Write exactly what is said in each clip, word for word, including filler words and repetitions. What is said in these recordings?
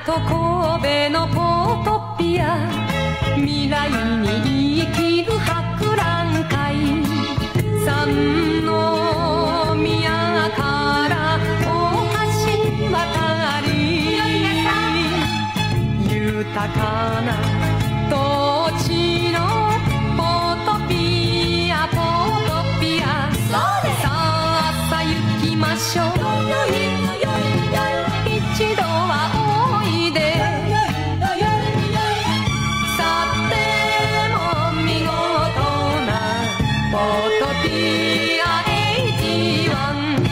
と神戸のポートピア、未来に生きる博覧会。三宮から大橋渡り、豊かな土地のポートピア、ポートピア。さあさあ行きましょう。一度はおいで。さても見事なポートピアエイジワン。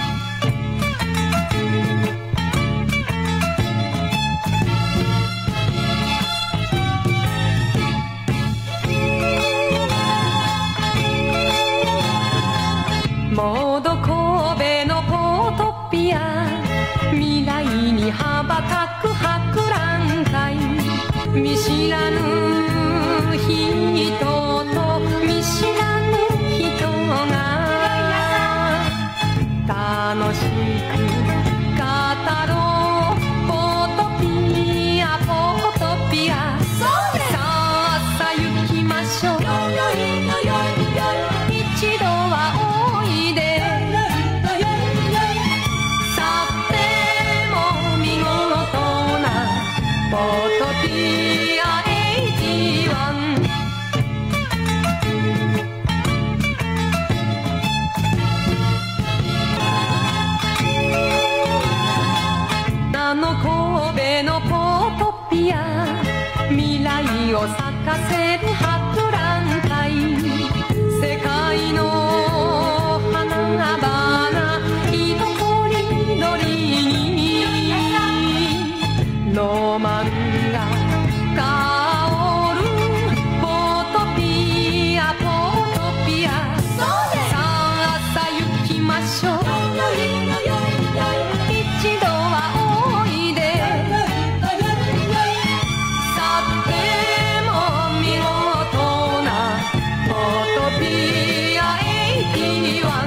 モード神戸のポートピア、未来に羽ばたく博覧会。見知らぬ人と見知らぬ人が楽しく語ろう。ポートピア、ポートピア。さあさあ行きましょう。一度はおいで。さても見事なポートピアエイジワン。あの神戸のポートピア、未来を咲かせる博覧会。世界の花々色とりどりに、ロマンが香るポートピア、ポートピア。さあさあ行きましょう。一度はおいで。さても見事なポートピアエイティワン。